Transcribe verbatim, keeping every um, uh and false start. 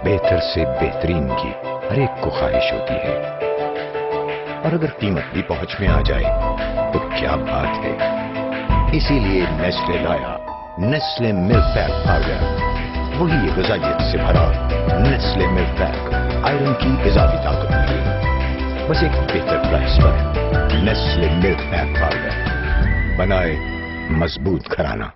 बेहतर से बेहतरीन की हर एक को ख्वाहिश होती है, और अगर कीमत भी पहुंच में आ जाए तो क्या बात है। इसीलिए नेस्ले लाया नेस्ले मिल्क पैक पाउडर, वही ग़िज़ाइयत से भरा नेस्ले मिल्क पैक, आयरन की इजाफी ताकत मिली, बस एक बेहतर प्राइस पर। नेस्ले मिल्क पैक पाउडर बनाए मजबूत घराना।